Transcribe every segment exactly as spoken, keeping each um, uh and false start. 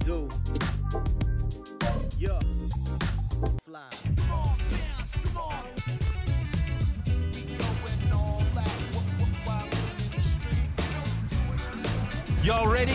do. Yeah. Fly. Y'all ready?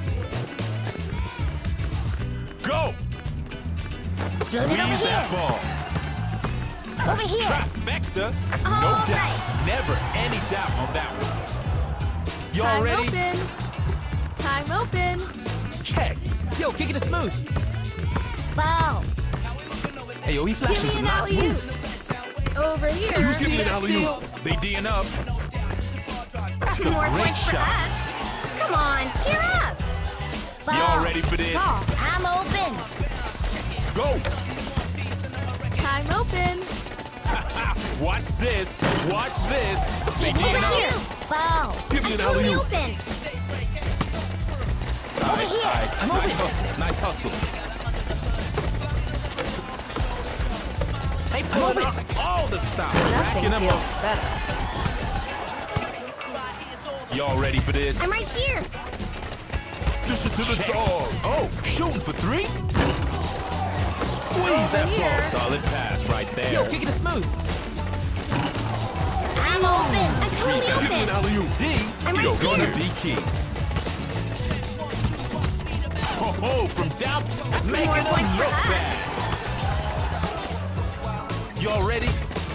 Go! Shoot it over Squeeze that here. ball. Over here. Trifecta? No All doubt. right. Never any doubt on that one. Y'all Time ready? open. Time open. Check. Yo, kick it to smooth. Ball. Hey, yo, he Give flashing me some an nice alley-oop. moves. Over here. Who's giving See an that alley-oop? They D'ing up. That's a Two more great points for shot. us. Come on, cheer up. Ball. Y'all ready for this? Ball. I'm open. Go! Time open. Watch this. Watch this. They Over D'ing up. here. Ball. Give me I'm an totally alley-oop. open. All right, here. all right. I'm nice open. hustle. Nice hustle. Hey, I'm pull over it. all the stops. Nothing Backing them feels up. better. Y'all ready for this? I'm right here. Dish it to the dog. Oh, shooting for three? Squeeze that here. ball. Solid pass right there. Yo, kick it to smooth. I'm open. I'm totally Give me an open. alley-oop. D, I'm right you're gonna here. be key. Oh, oh, from down, making more them points for look us. bad. Y'all ready?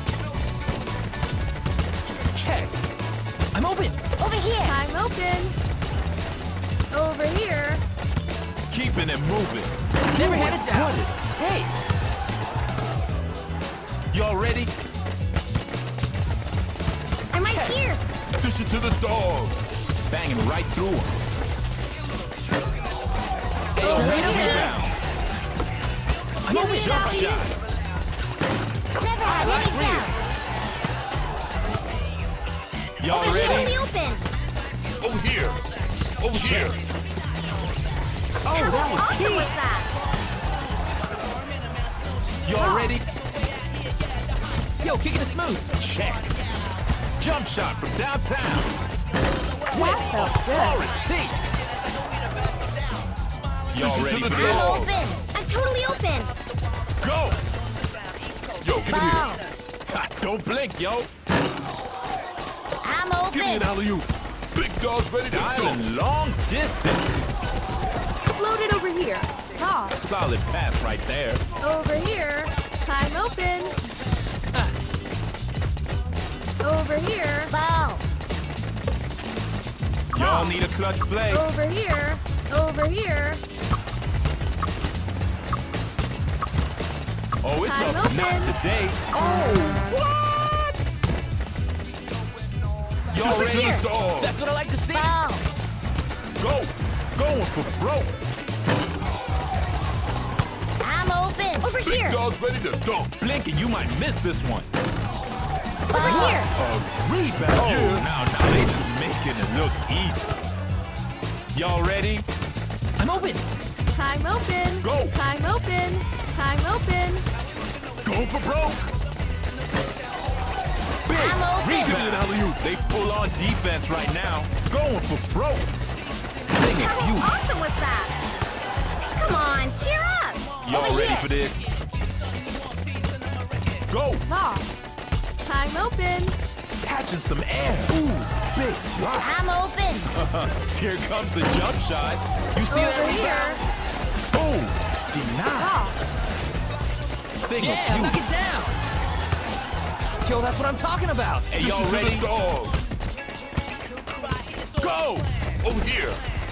Check. I'm open. Over here. Time open. Over here. Keeping it moving. Never had it down. What it takes. Y'all ready? I'm right here. Dish it to the dog. Banging right through him. Hey, Over nice here. rebound. I'm open. Jump shot. Never had like any real. doubt. Y'all Over here. ready? Totally open. Over here. Over here. Oh, How that was awesome key. was that? Y'all ready? Yo, kick it to smooth. Check. Jump shot from downtown. That felt good. Authority. Y'all ready for I'm this? open. I'm totally open. Go. Yo, give Ball. it here. Ha, don't blink, yo. I'm Give me an open. alley-oop. Big dog's ready to Dialing long distance. Float it over here. Toss. Solid pass right there. Over here. Time open. Over here. Ball. Y'all need a clutch play. Over here. Over here. Oh, it's Time up. Not open. today. Oh, what? Y'all Over ready here. to dog? That's what I like to see. Ball. Go. Going for broke. I'm open. Over Big here. dog's ready to dunk. Blinking, you might miss this one. Over here. A rebound. Oh, now, now they just making it look easy. Y'all ready? I'm open. Time open. Go. Time open. Time open. Going for broke. Big I'm open. rebound. Alley-oop. They full on defense right now. Going for broke. Big and How beauty. awesome was that? Come on, cheer up. Y'all Over ready here. for this? Go. Toss. Time open. Catching some air. Ooh, big block. I'm open. Here comes the jump shot. You see Over that? here. Oh, denied. Toss. Thing Yeah, of knock beauty. it down. Yo, that's what I'm talking about. Hey, y'all ready? Dog. Go! Over here.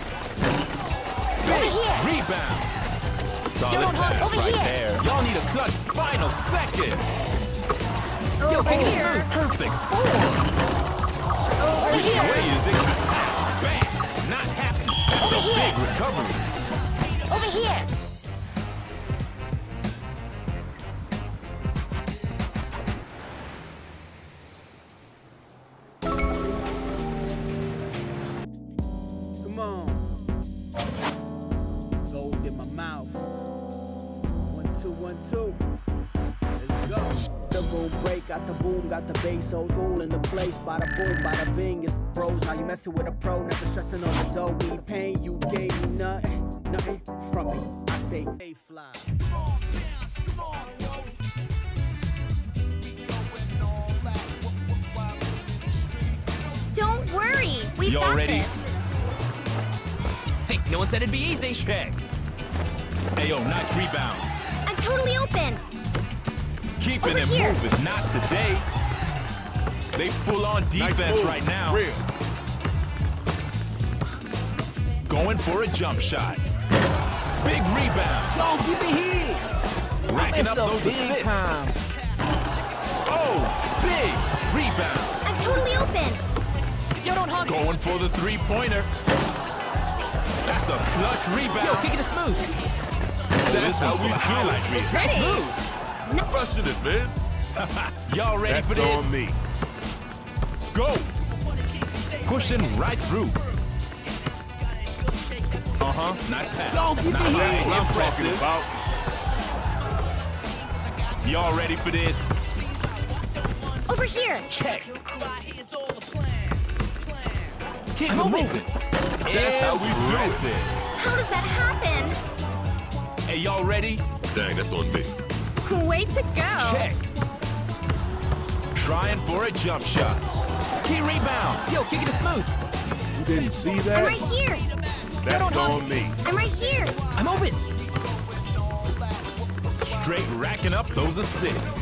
Big here. rebound. Solid Yo, pass over right here. there. Y'all need a clutch final second. Over kick it here. smooth. Perfect form. Over Which here. way is it? Bang! Not happy. That's a Over here. big recovery. Over here. Come on. Gold in my mouth. One, two, one, two. Let's go. The boom break, got the boom, got the bass, so roll in the place. Bada boom, bada bing, it's bros. Now you messing with a pro, never stressing on the dough. We ain't paying you, gave you nothing. nothing from me. I stay A fly. Don't worry. We've Y'all got ready? this. Hey, no one said it'd be easy. Check. Hey, yo, nice rebound. I'm totally open. Keeping Over it here. moving, not today. They full on defense Nice move. right now. Real. Going for a jump shot. Big rebound. Yo, give me here. Racking up It's a those big assists. time. Oh, big rebound. I'm totally open. Yo, don't hug it. Going for the three-pointer. That's a clutch Yo, rebound. kick it to smooth. This one's for the highlight reel. Nice Pretty. move. Crushing it, man. Y'all ready That's for this? on me. Go. Pushing right through. Uh-huh. Nice pass. Yo, give me Nice. here. That's what I'm talking Impressive. about. Y'all ready for this? Over here. Check. Keep I'm it open. moving. That's how we do it. How does that happen? Hey, y'all ready? Dang, that's on me. Way to go. Check. Trying for a jump shot. Key rebound. Yo, kick it to smooth. You didn't see I'm that? right here. That's don't on me. I'm right here. I'm open. Straight racking up those assists.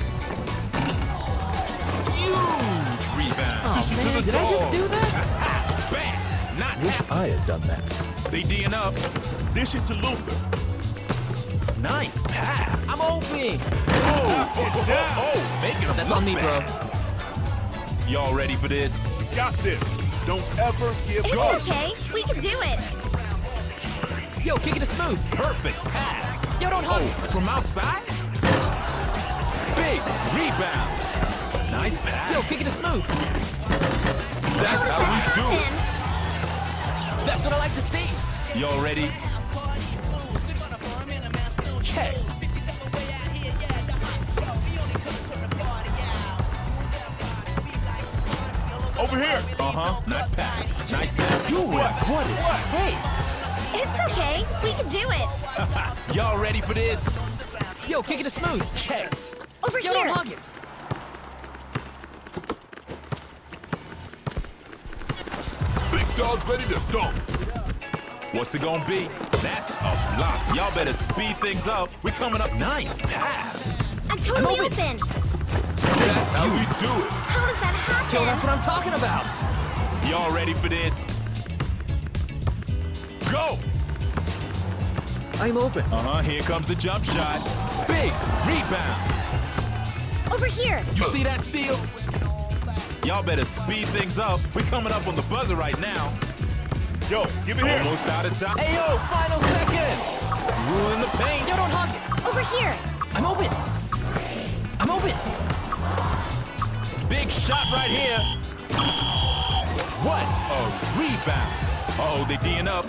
Huge rebound. Oh, Dish it to man, the did I just dog. do that? Bang. Not Wish happening. I had done that. They D'ing up. Dish it to Luther. Nice pass. I'm open. Oh, oh, oh, oh, making them That's look on me, bro. bad. Y'all ready for this? Got this. Don't ever give It's go. okay. We can do it. Yo, kick it to smooth. Perfect pass. Yo, don't hug Oh, it. from outside? Big rebound. Nice pass. Yo, kick it to smooth. That's How how does we that do happen? That's what I like to see. it. Y'all ready? Check. Over here. Uh-huh. Nice pass. Nice pass. Do it. What is Hey, It's okay. We can do it. Y'all ready for this? yo, kick it to smooth. Check. Over Yo, here. don't hug it. Big dog's ready to dunk. What's it gonna be? That's a block. Y'all better speed things up. We're coming up. Nice pass. I'm totally I'm open. That's how we do it. How does that Yo, that's happen? what I'm talking about. Y'all ready for this? Go! I'm open. Uh-huh, here comes the jump shot. Big rebound. Over here. You see that steal? Y'all better speed things up. We're coming up on the buzzer right now. Yo, give it here. Almost out of time. Hey, yo, final second. Ruling the paint. Yo, don't hug it. Over here. I'm open. I'm open. Big shot right here. What a rebound. Uh-oh, they D'ing up.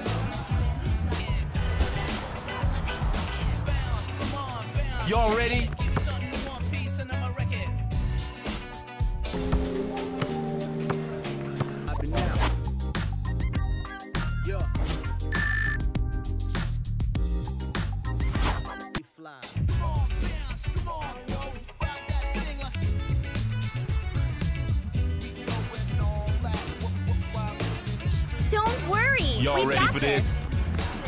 Y'all ready? I've been down. Yeah. We fly. Don't worry. Y'all We've ready got for this. this?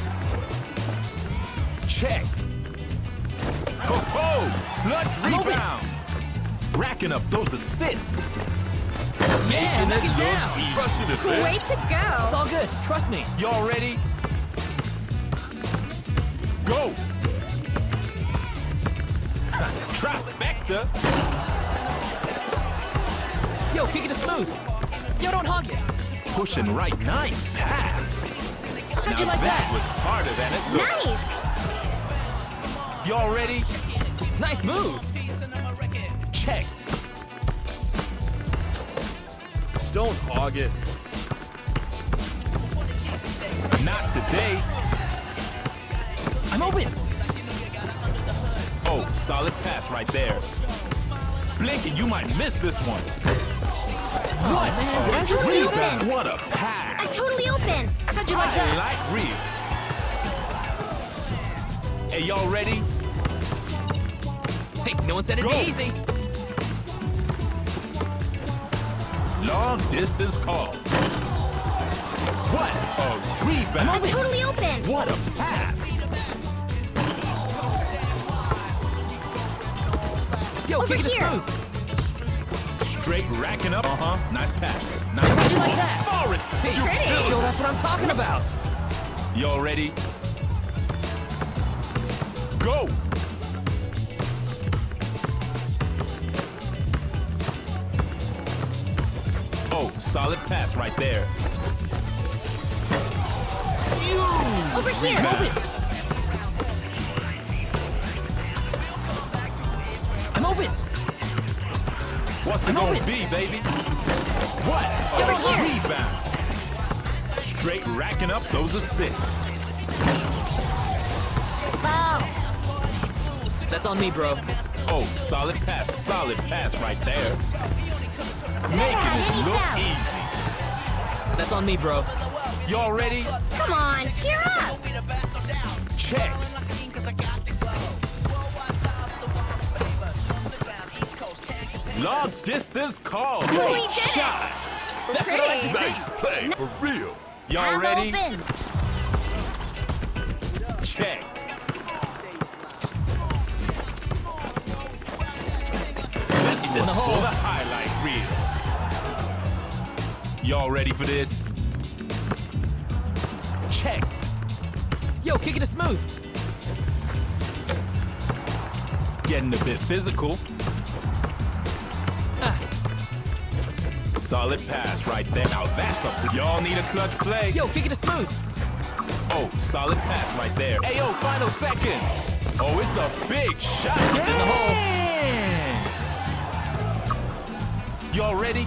Check. Oh, oh, clutch I'm open. rebound. Racking up those assists. Yeah, knock it down. Easy. Crushing it, man. Way to It's go. all good. Trust me. Y'all ready? Go. Trifecta. Yo, kick it to smooth. Yo, don't hug it. Pushing right. Nice pass. How'd Now you like that that? was harder than it looked. Nice. Y'all ready? Nice move. Check. Don't hog it. Not today. I'm open. Oh, solid pass right there. Blinking, you might miss this one. What, man? Did I just totally do open. that? What a I'm pass. totally open. How'd you like that? Highlight reel. Hey, y'all ready? Hey, no one said it'd Go. be easy. Long distance call. What a rebound. I'm totally open. What a pass. Yo, Over kick it here. smooth. Straight racking up. Uh-huh. Nice pass. Nice How'd you pass. like that? Lawrence, you Pretty. feel Yo, it. that's what I'm talking about. Y'all ready? Go. Oh, solid pass right there. Over here. Rebound. I'm open. What's it I'm gonna open. be, baby? What Over a here. rebound. Straight racking up those assists. That's on me, bro. Oh, solid pass, solid pass right there. Making it look easy. That's on me, bro. Y'all ready? Come on, cheer up. Check. Long distance call. We Great did it. shot. That's what I like to Nice see. play, for real. Y'all I'm ready? open. Check. This He's in the one's hole. for the highlight reel. Y'all ready for this? Check. Yo, kick it smooth. Getting a bit physical. Ah, Solid pass right there. Now that's a... Y'all need a clutch play. yo, kick it smooth. Oh, solid pass right there. Hey, yo, final seconds. Oh, it's a big shot. It's in the hole. Dang. Y'all ready?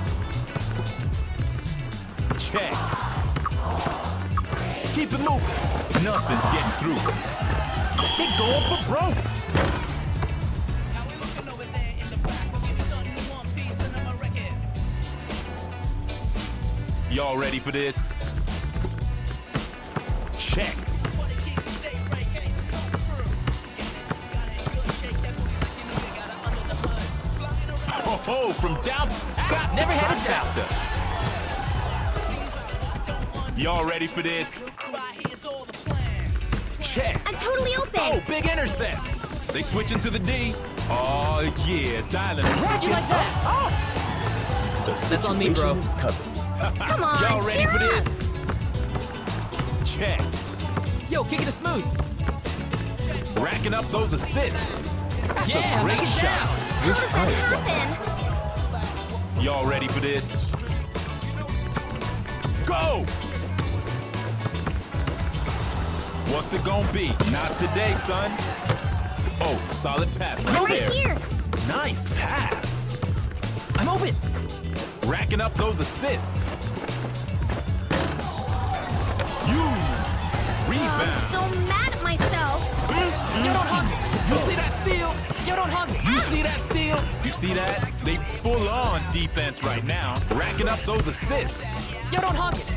Check. Keep it moving. Nothing's getting through. They going for broke. Y'all ready for this? Check. Oh, oh, from downtown. Never had a doubt. Y'all ready for this? Check. I'm totally open. Oh, big intercept. They switch into the D. Oh, yeah, dialing. How'd you like that? The That's on me, bro. situation is covered. Come on, Y'all ready cheer for up. this? Check. Yo, kick it smooth. Racking up those assists. That's Yeah, a great knock it shot. down. How does that happen? Y'all ready for this? Go! What's it gonna be? Not today, son. Oh, solid pass right I'm right there. here. Nice pass. I'm open. Racking up those assists. You I'm rebound. so mad at myself. Yo, don't hug me. You see that steal? Yo, don't hug me. You see that steal? You see that? They full on defense right now, racking up those assists. Yo, don't hug me.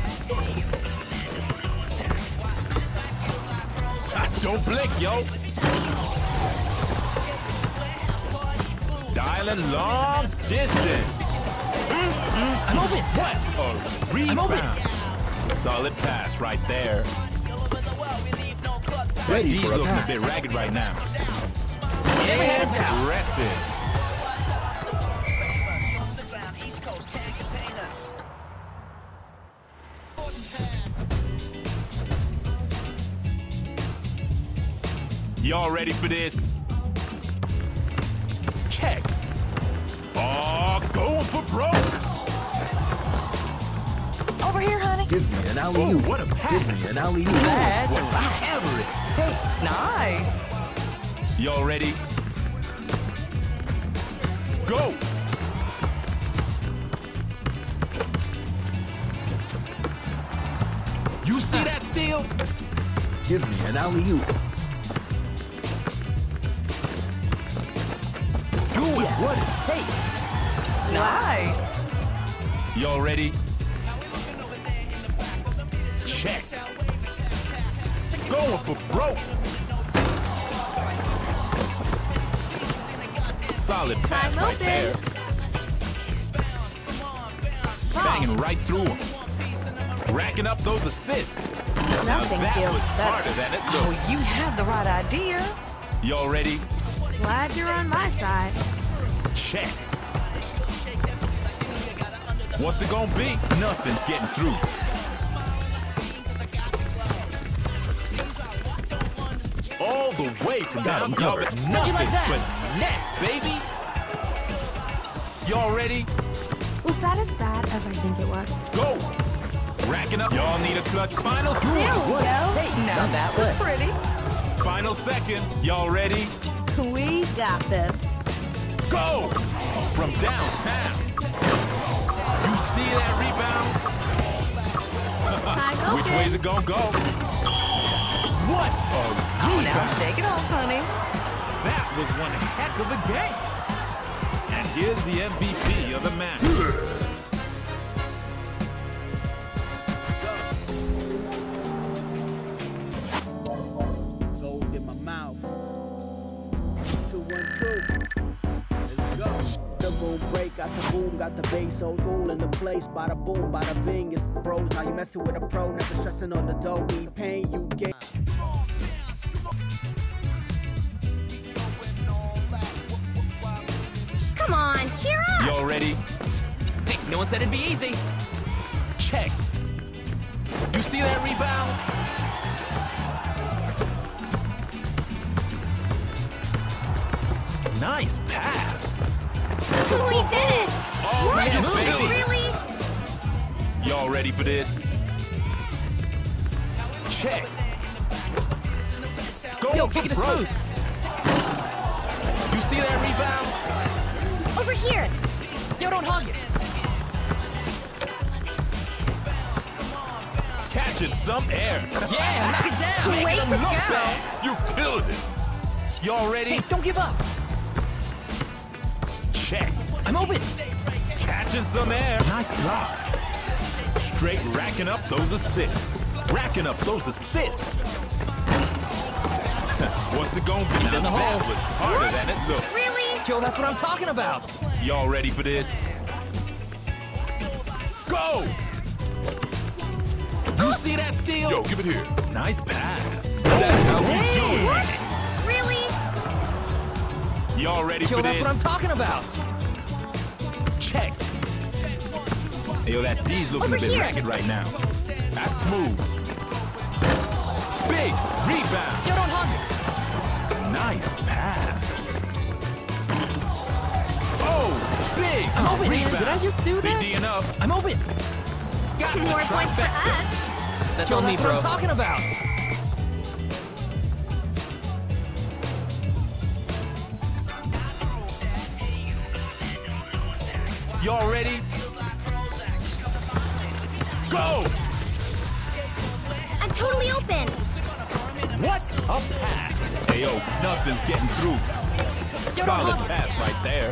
Ha, don't blink, yo. Dialing long distance. I'm open. What a I'm open. rebound. Solid pass right there. Ready D's for a looking a pass. bit ragged right now. Never had a doubt. Aggressive. Y'all ready for this? Check. Oh, going for broke. Over here, honey. Give me an Oh, alley-oop. what a pass. Give me an alley-oop. That's Whatever it takes. Nice. Y'all ready? Go! You see that steal? Give me an alley-oop. Do it Yes. what it takes. Nice. Y'all ready? Check. Going for broke. Solid pass I'm right open. there. Banging right through him. Racking up those assists. Now Nothing that feels was better. harder than it Oh, looked. you had the right idea. Y'all ready? Glad you're on my side. Check. What's it gonna be? Nothing's getting through. All the way from down covered. How'd you Nothing like that? but net, baby. Y'all ready? Was that as bad as I think it was? Go. Racking up. Y'all need a clutch. Final There we go. Now that was pretty. Final seconds. Y'all ready? We got this. Go! From downtown. You see that rebound? I'm Which open. way's it gonna go? What a Oh, now rebound! shake it off, honey. That was one heck of a game. And here's the M V P of the match. Gold in my mouth. Two, one, two. Let's go. The boom break, got the boom, got the bass, old rule in the place. Bada boom, bada bing, it's bros. Now you messing with a pro, never stressing on the dough. We pain, you get. Come on, cheer up. Y'all ready? Hey, no one said it'd be easy. Check. You see that rebound? Nice pass. We did it. Oh, What? man, baby. Really? Y'all ready for this? Check. Go Yo, for kick it to broke. smooth. You see that rebound? Over here. Yo, don't hug it. Catching some air. Yeah, knock it down. Way Making to them look go. bad. You killed it. Y'all ready? Hey, don't give up. Check. I'm open. Catching some air. Nice block. Straight racking up those assists. Racking up those assists. What's it gonna be? He's in the Now that hole. was harder than it looked. Really? Yo, that's what I'm talking about. Y'all ready for this? Go! You see that steal? Yo, give it here. Nice pass. That's how we do it. Really? Y'all ready Yo, for that's this? what I'm talking about. Check. Yo, that D's looking Over a bit here. ragged right now. That's smooth. Big rebound. Yo, don't hug it. Nice pass. Oh, big I'm open, man. rebound. Did I just do that? Big D enough. I'm open. Got More the points for trifecta. us. That's Yo, on me, that's what bro. I'm talking about. Y'all ready? Go! I'm totally open. What a pass! Hey, yo, nothing's getting through. Yo, don't Solid hug it. pass right there.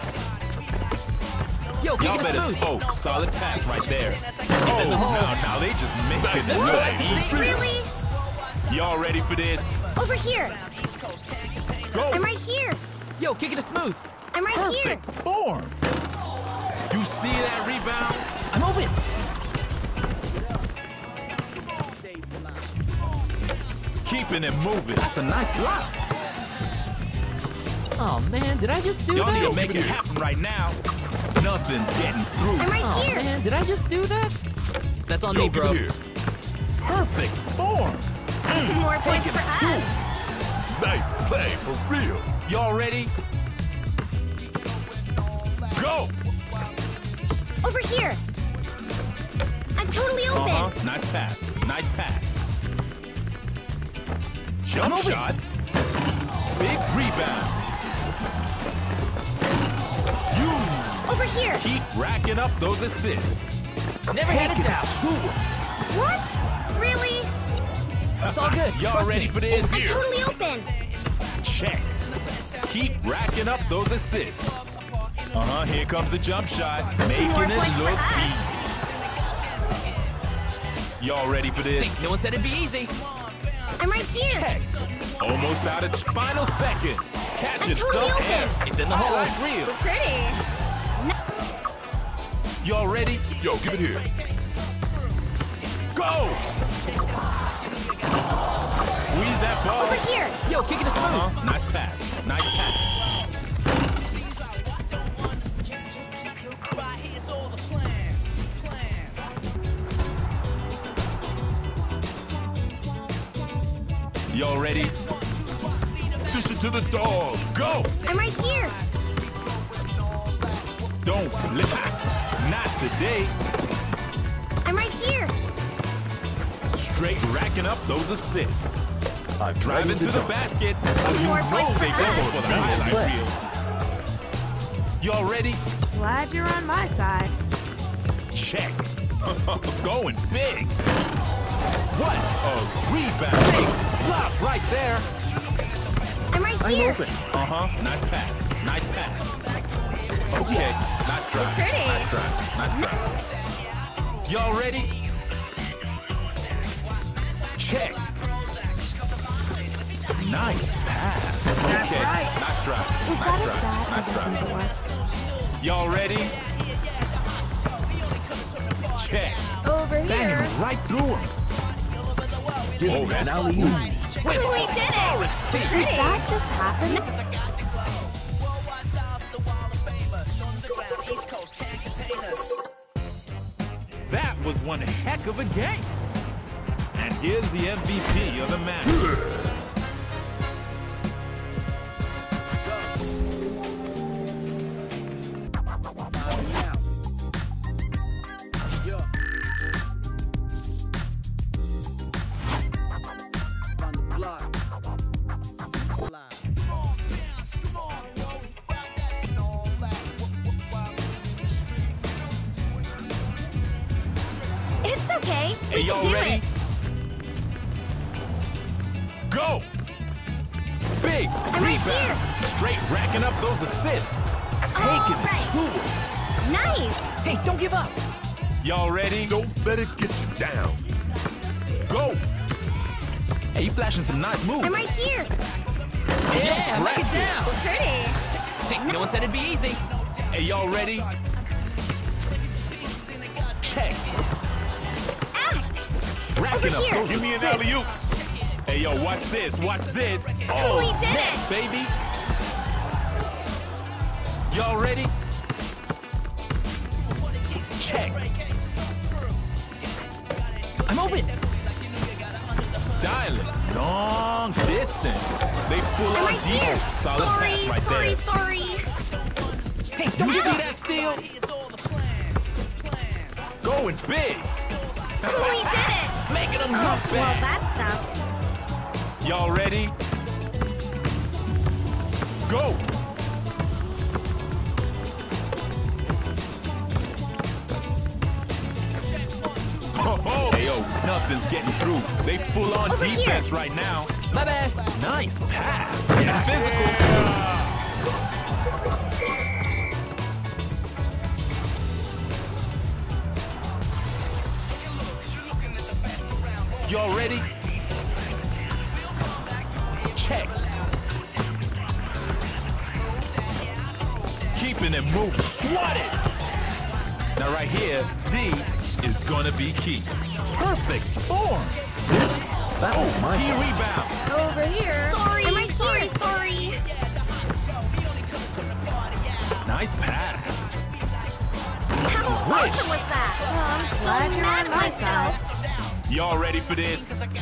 Yo, kick Y'all it better smooth. oh, solid pass right there. Oh, in the hole. now, now they just make it That's what I like to look see. easy. Really? Y'all ready for this? Over here. Go! I'm right here. Yo, kick it to smooth. I'm right here. Perfect form. You see that rebound? I'm open. Keeping it moving. That's a nice block. Oh, man, did I just do Y'all that? need to make it happen right now. Nothing's getting through. I'm right Oh, here. man, did I just do that? That's on Yo, me, give bro. it here. Perfect form. More points Taking for it to us. him. Nice play, for real. Y'all ready? Go! Over here. I'm totally open. Uh-huh. Nice pass. Nice pass. Jump I'm open. shot. Big rebound. You Over here. keep racking up those assists. Never had Take a doubt. to 'em. What? Really? It's all good. Y'all Trust ready me. for this? I'm totally open. Check. Keep racking up those assists. Uh-huh, here comes the jump shot. Making More it points for look us. easy. Y'all ready for this? Hey, no one said it'd be easy. I'm right here. Check. Almost out of final second. Catching totally some open. air. It's in the hole. Real. Pretty. Y'all ready? Yo, give it here. Go! Squeeze that ball. Over here. Yo, kick it to smooth. Uh-huh. Nice pass. Nice pass. Y'all ready? Dish it to the dog. Go! I'm right here. Don't lift. Not today. I'm right here. Straight racking up those assists. I'm Driving ready to the dunk. basket. Oh, you More know points they for go us. for the Nice highlight play. reel. Y'all ready? Glad you're on my side. Check. Going big. What a rebound. Big block right there. I'm right I'm here. open. Uh-huh. Nice pass. Nice pass. Okay. Nice drive. Pretty. Nice drive. Nice drive. Y'all ready? Check. Nice pass. That's okay. right. Nice drive. Was nice that as drive. bad nice as I drive. think it was? Y'all ready? Check. Over here. Banging right through him. Give Oh, me an that's alley-oop. We did it. Pretty. That just happened? That was one heck of a game. And here's the M V P of the match. It's okay. Hey, We y'all can do ready? it. Go! Big I'm right rebound. Straight racking up those assists. Taking All it right. to him. Nice. Hey, don't give up. Y'all ready? Don't let it get you down. Go! Hey, you flashing some nice moves. I'm right here. Yeah, make it down. Pretty. Hey, no one said it'd be easy. Hey, y'all ready? Check. Ah. Racking Over up here. those Give me an assists. alley-oop. Hey, yo, watch this, watch this. Oh, We did net, it. baby. Y'all ready? Check. I'm open. Dialing. Long distance. They full I'm on right deep. here. Solid sorry, pass right sorry, there. sorry. Hey, You don't give see up. that steal? Going big. We did it. Making them look Oh, well, bad. that sucked. Y'all ready? Go. Oh, oh. Hey, yo, nothing's getting through. They full on Over defense here. right now. My bad. Nice pass. Getting physical. Y'all ready? Check. Keeping it moving. Swat it. Now right here, D is gonna be key. Perfect form. That was my Key fault. rebound. Over here. Sorry, I'm right sorry, sorry. Nice pass. How awesome was that? Oh, I'm so Glad you're mad on at my myself. Y'all ready for this?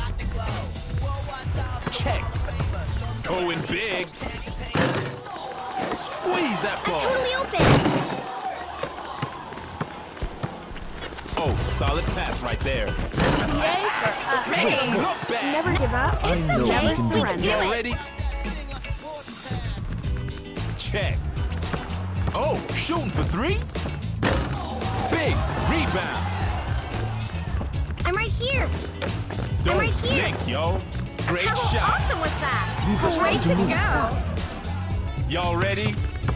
Check. Going big. Squeeze that I'm ball. totally open. Oh, solid pass right there. Yay for us. Hey, look back. Never give up. I know okay. we Never can do surrender. this. Y'all ready? Check. Oh, shooting for three? Big rebound. I'm right here. Don't right here. blink, yo. Great How shot. awesome was that? Leave this Great one to to me. go. Y'all ready?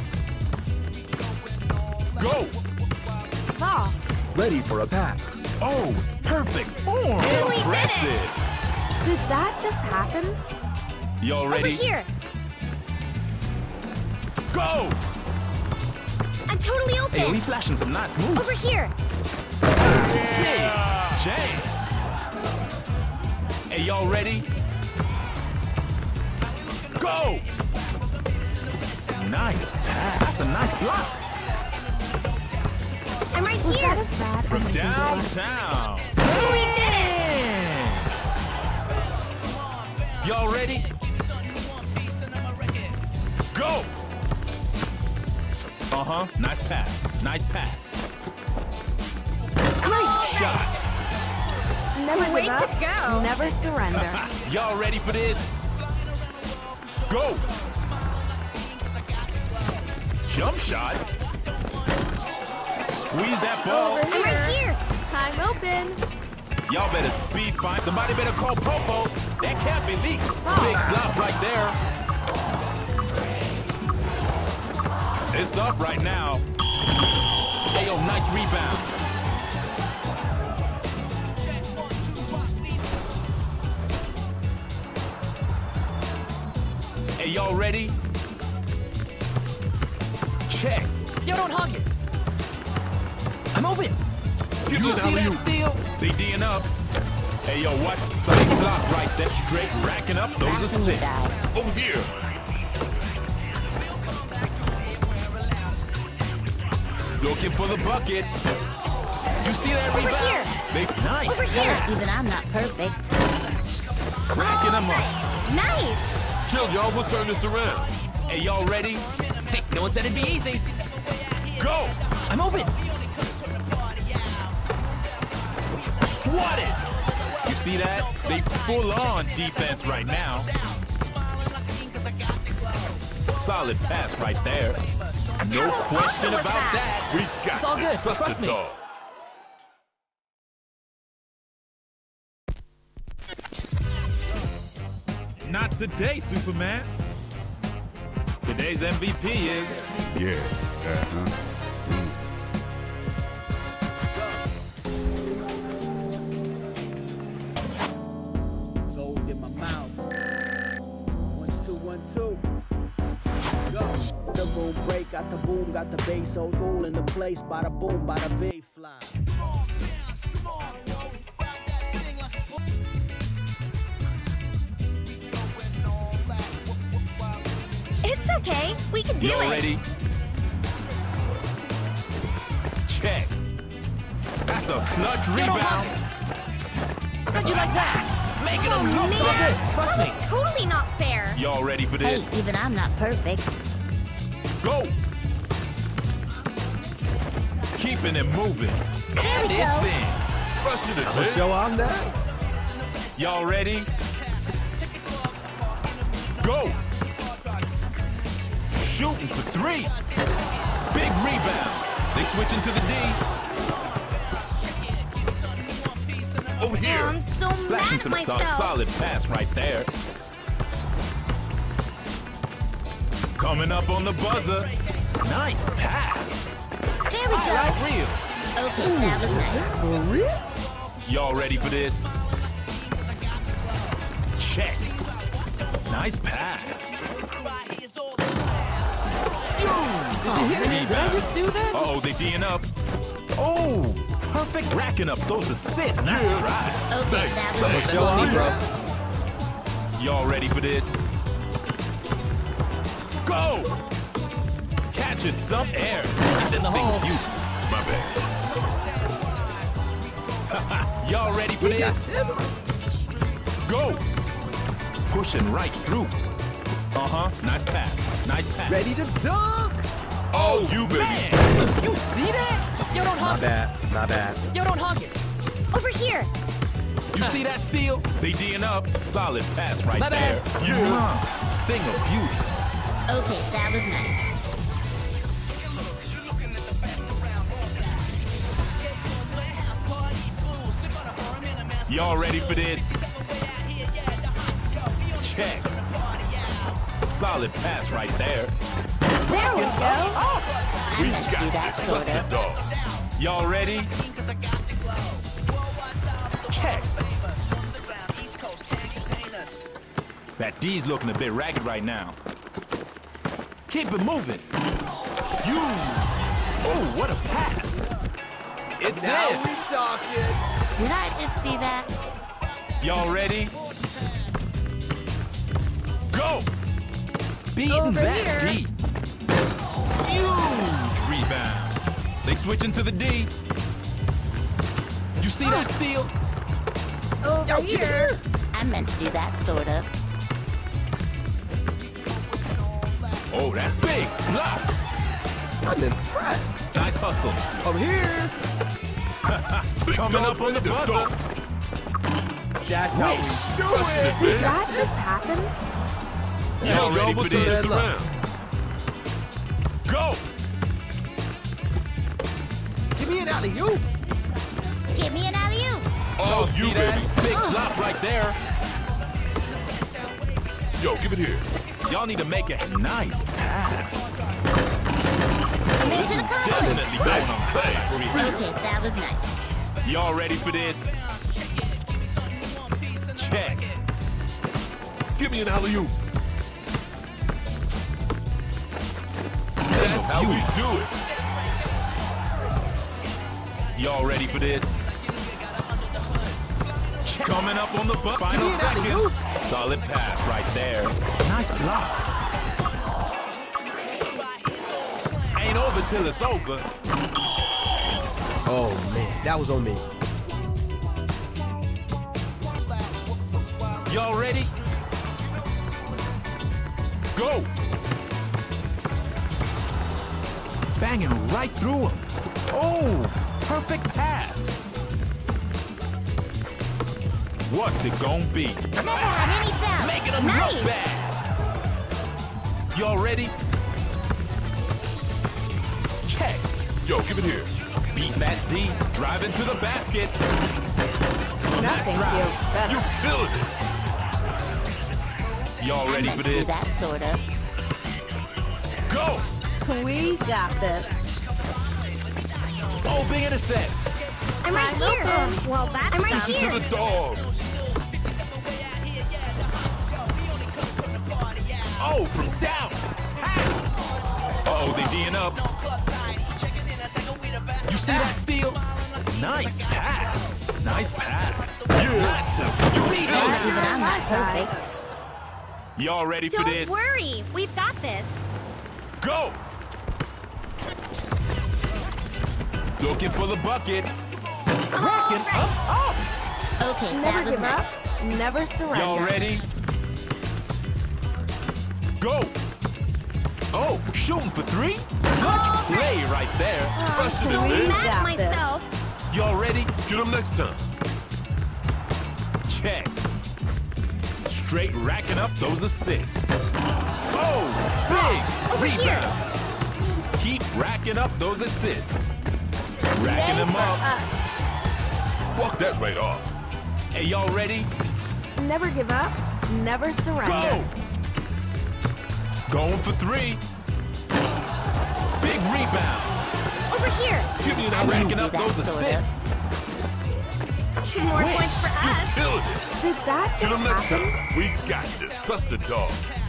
Go. Ball. Ready for a pass. Oh, perfect form. We did it. Impressive. Did that just happen? Y'all Over ready? here. Go! I'm totally open. Hey, we flashing some nice moves. Over here. Yeah. Jam. Hey, y'all ready? Go! Nice pass. That's a nice block. I'm right Was here. that as bad From as I think it was? downtown. We did it. Y'all ready? Go! Uh-huh. Nice pass. Nice pass. Great Shot. Never Way give to up, go. never surrender. Y'all ready for this? Go! Jump shot. Squeeze that ball. Over I'm right here. I'm open. Y'all better speed find. Somebody better call Popo. That can't be leak. Big drop right there. It's up right now. Hey, yo, nice rebound. Hey, y'all ready? Check. Yo, don't hog it. I'm open. Get You this see that alley-oop. steal? They D'ing up. Hey, yo, watch the side block right there. Straight racking up those assists. Over here. Looking for the bucket. You see that Over rebound? here. They nice. Over here. Even I'm not perfect. Racking them up. Nice. Chill, y'all. We'll turn this around. Hey, y'all ready? Hey, no one said it'd be easy. Go! I'm open. Swatted! You see that? They full on defense right now. Solid pass right there. No question about that. We got It's all this. good. Trust, Trust the me. dog. Not today, Superman. Today's M V P is... Yeah. Uh-huh. Gold in my mouth. One, two, one, two. Let's go. The room break, got the boom, got the bass, so roll in the place. Bada boom, bada bay fly. It's okay. We can do Y'all it. ready? Check. That's a clutch Yo, don't rebound. hog it. How'd you like that? Making Oh, them look man. so good. Trust that me. was totally not fair. Y'all ready for Hey, this? even I'm not perfect. Go! Keeping it moving. There And we it's go. in. Crushing it, I'ma man. show on that. Y'all ready? Go! Shooting for three. Big rebound. They switching to the D. Over Oh, here. I'm so Flashing mad at some so- myself. solid pass right there. Coming up on the buzzer. Nice pass. There we go. Right real. Okay, that was nice. For real? Y'all ready for this? Check. Nice pass. Did you hear me? Did I just do that? Uh-oh, they D'ing up. Oh, perfect racking up those assists. Nice try. Okay, that was I'ma nice. show on bro. that. Y'all ready for this? Go! Catching some air. It's in the hole. You. My bad. Y'all ready for this? Go! Pushing right through. Uh-huh. Nice pass. Nice pass. Ready to dunk. Oh, you baby. Man, you see that? Yo, don't My hog it. bad. My bad. Yo, don't hog it. Over here. You see that steal? They D'ing up. Solid pass right My there. bad. Yeah. Mwah. Thing of beauty. Okay, that was nice. Y'all ready for this? Check. Solid pass right there. There we go. We meant to do got that, this. Trust the sorta. dog. Y'all ready? Check. That D's looking a bit ragged right now. Keep it moving. You. Oh, what a pass. It's Now in. we talking. Did I just see that? Y'all ready? Go. Beating Over that here. D. Huge rebound. They switching to the D. You see that steal? Over Yo, give it here. here. I meant to do that, sort of. Oh, that's big. Block. I'm impressed. Nice hustle. I'm here. Coming up on the buzzer. That's how we do it. Did that just happen? Y'all Yo, ready what's for up, this? man? Around. Go. Give me an alley-oop. Give me an alley-oop. Oh, See you, that? baby. Big drop right there. Yo, give it here. Y'all need to make a nice pass. Mission accomplished. Definitely going on Bang. Okay, that was nice. Y'all ready for this? Check. Give me an alley-oop. That's How we do it. Y'all ready for this? Coming up on the buck. Final Give me an alley-oop. seconds. Solid pass right there. Nice block. Ain't over till it's over. Oh, man. That was on me. Y'all ready? Go. Banging right through him. Oh, perfect pass. What's it gonna be? Never had any doubt. Making them nice. look bad. Y'all ready? Check. Yo, give it here. Beat that D. Drive into the basket. Nothing drive. feels better. You killing it. Y'all I ready meant for to do this? that, sort of. Go. We got this. Oh, big intercept. I'm right I'm here. open. Well, that's I'm right To here. the dogs. Oh, from down. Uh-oh, they D'ing up. You see that steal? Nice pass. Nice pass. Not to you beat Even him. I'm not perfect. Y'all ready for Don't this? worry, we've got this. Go. Looking for the bucket. Racking up, up. Okay, Never that was give nice. up. Never surrender. Y'all ready? Go. Oh, shooting for three? Clutch play right there. Trusting it, we man. got Mad myself. Y'all ready? Get him next time. Check. Straight racking up those assists. Oh, big Over here. rebound. Keep racking up those assists. Racking Yay them for up. us. Walk that right off. Hey, y'all ready? Never give up. Never surrender. Go! Going for three. Big rebound. Over here. Give me an I alley-oop. Racking do up that, those sort of. assists. Two more Swish. points for us. Killing it. Did that Get just him next happen? time. We got this. Trust the dog.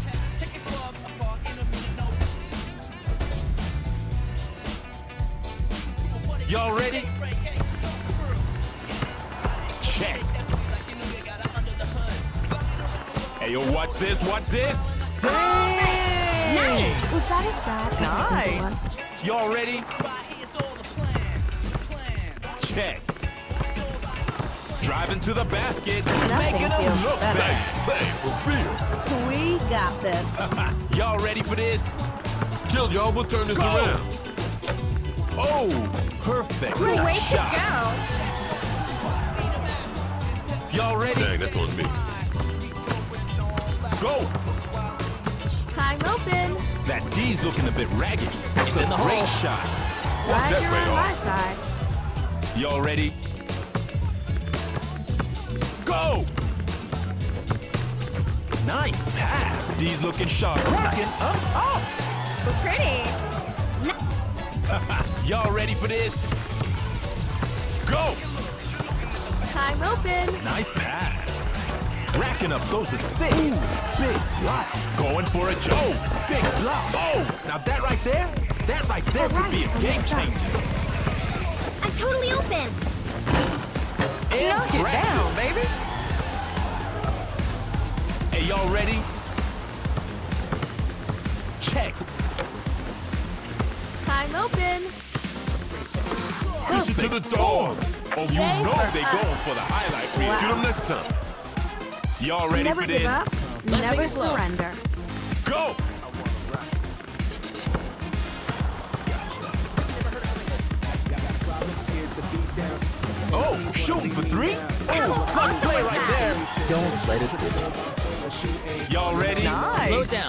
Y'all ready? Check. Hey, yo, watch this, watch this. Dang! Was that as bad as you think it was? Y'all ready? Check. Driving to the basket, Nothing making them feels look better. bad. Bang, for real. We got this. Y'all ready for this? Chill, y'all. We'll turn this Go. around. Oh, perfect Way shot. to Y'all ready? Dang, that's on me. Go. Time open. That D's looking a bit ragged. It's a great shot. Glad that you're right on my off. side. Y'all ready? Go! Nice pass. D's looking sharp. Rocking up, up. go. Pretty. Y'all ready for this? Go! Time open. Nice pass. Racking up those assists. Ooh, big block. Going for a jump. Oh, big block. Oh, now that right there, that right there could be a game changer. I'm totally open. Knock it down, baby. Hey, y'all ready? Check. Time open. Push it to the door. Oh, you Yay know for they us. going for the highlight reel. Wow. Get him next time. Y'all ready Never for give this? up. Let's Never take it slow. surrender. Go! Oh, shooting for three? Oh, clutch play right there. Don't let it get. Y'all ready? Slow down.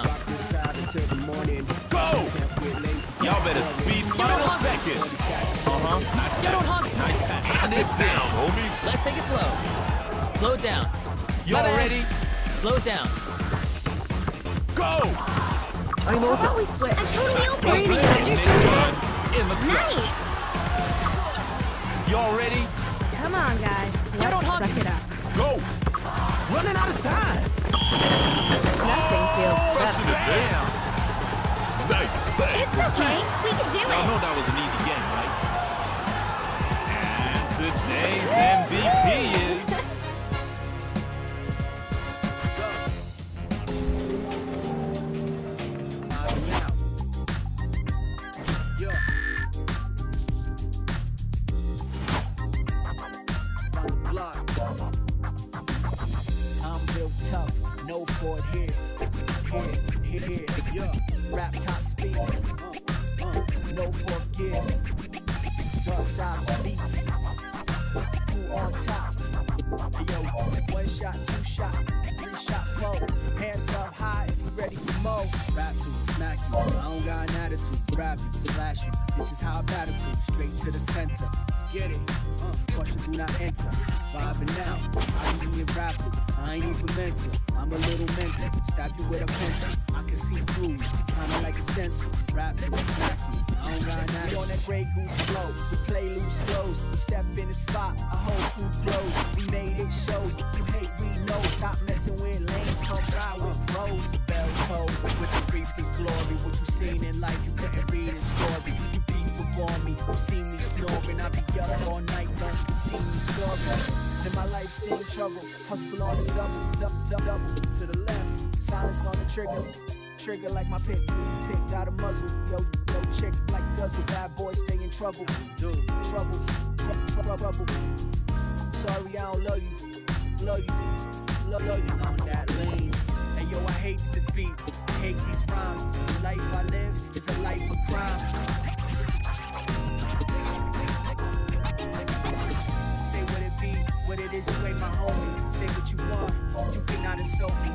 Go! Y'all better speed final second. Uh-huh. Nice You don't pass. hug. Nice pass. Hand it down, homie. Let's take it slow. Slow down. Y'all My bad. ready? Slow down. Go! I'm How about we switch? I'm totally open. Did you see that? In the clutch. Nice. Y'all ready? Come on, guys. don't Let's hug suck me. it up. Go! Running out of time. Nothing feels Crushing better. it, man. Nice thing. It's okay. We can do Y'all it. know that was an easy game, right? And today's M V P is... I'm built tough, no Ford here. Here, here, here, yeah. Rap top speed, uh, uh, no fourth gear. Dark side beats, who on top? Yo, one shot, two shot, three shot, four. Hands up high if you ready for more. Rap you, smack you, I don't got an attitude. Grab you, slash you, this is how I battle you. Straight to the center, get it. Uh, questions do not enter. Vibing now, I ain't even rapping, I ain't even mental. I'm a little mental, stab you with a pencil. I can see through you, kinda like a stencil. Rap you, smack you, I don't got an We on that Grey Goose flow, we play loose clothes. We step in the spot, a whole crew close. We made it shows, you hate, we know. Stop messing with lanes, come ride with pros. Bell toes, with the briefest glory. What you seen in life, you couldn't read in story. You beat before me, you see me snoring. I be up all night long, you see me soaring. In my life, seeing trouble, hustle on the double, double, double, double. To the left, silence on the trigger. Trigger like my pick, pick got a muzzle. Yo, yo, chick like guzzle. Bad boy, stay in trouble. Dude, trouble, trouble, trouble. Sorry, I don't love you, love you, love, love you on that lane. Hey yo, I hate this beat, I hate these rhymes. The life I live is a life of crime. Say what it be, what it is, you ain't my homie. Say what you want, you cannot insult me.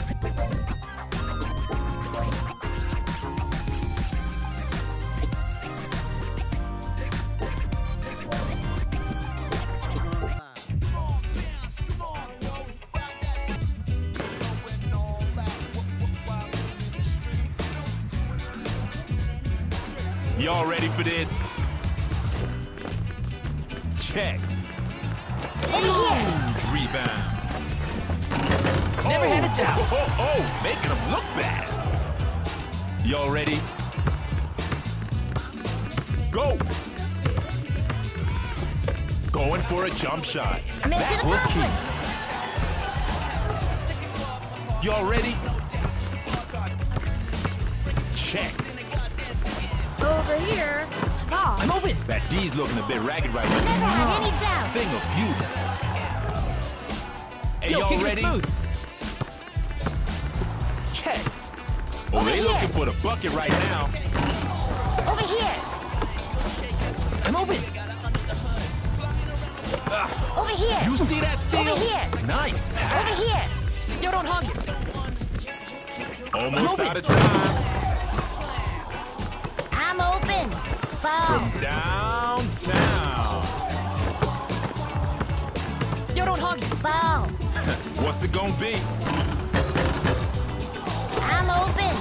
Y'all ready for this? Check. Huge rebound. Never had a doubt. Oh, oh, oh, making them look bad. Y'all ready? Go. Going for a jump shot. Mission That was key. accomplished. Y'all ready? Check. Over here. Ball. I'm open. That D's looking a bit ragged right Never now. had any doubt. Thing of beauty. Hey, Yo, y'all kick it ready? smooth. Check. Oh, Over they here. looking for the bucket right now. Over here. I'm open. Over here. You see that steal? Over here. Nice pass. Over here. Yo, don't hug it. Almost open. out of time. I'm open. Ball. From downtown. Yo, don't hug it. Ball. What's it gonna be? I'm open.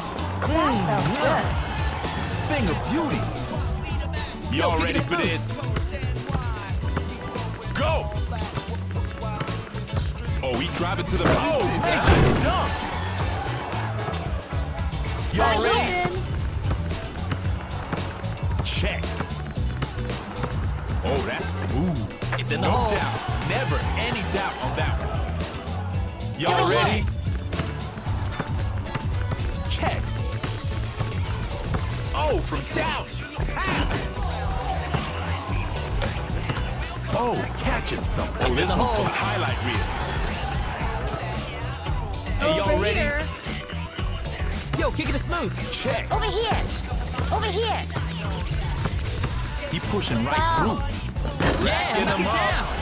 Thing of beauty. Y'all kick ready it for smooth. this? Go! Oh, he driving to the oh, make a dunk. Y'all ready? Open. Check. Oh, that's smooth. It's in the No hole. doubt. Never any doubt on that one. Y'all Over ready? here. Check. Oh, from down. Tap. Oh, catching something. Oh, in this the one's for hole. the highlight reel. Hey, y'all Over ready? here. Yo, kick it to smooth. Check. Over here. Over here. He pushing right Wow. through. Yeah, Get knock him it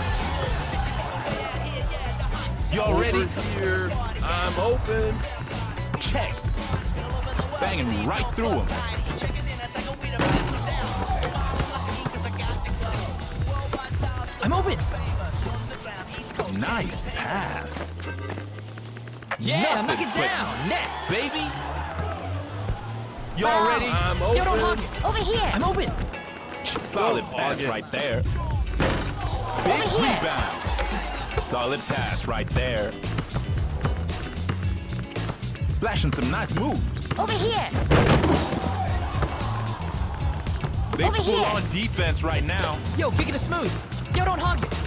up. down. Y'all ready? Here, I'm open. Check. Banging right through him. I'm open. Nice pass. Yeah, Nothing knock it but down. net, baby. Y'all ready? I'm open. Yo, don't hug it. Over here. I'm open. Solid Go, pass August. right there. Big Over here. rebound. Solid pass right there. Flashing some nice moves. Over here. They Over full here. on defense right now. Yo, kick it to smooth. Yo, don't hug it.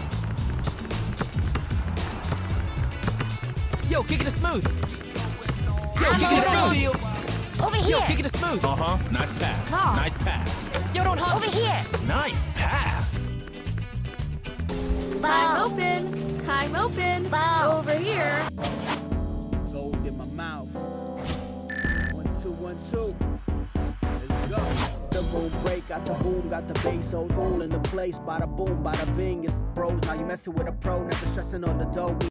Yo, kick it to smooth. Yo, I'm kick it to open. smooth. Over Yo, here. kick it to smooth. Uh-huh. Nice pass. Huh. Nice pass. Yo, don't hug Over it. here. Nice pass. I'm Ball. open. I'm open. Ball. Over here. Gold in my mouth. One, two, one, two. Let's go. The boom break, got the boom, got the bass, all roll in the place. Bada boom, bada bing, it's bros. Now you messing with a pro, never stressing on the dough.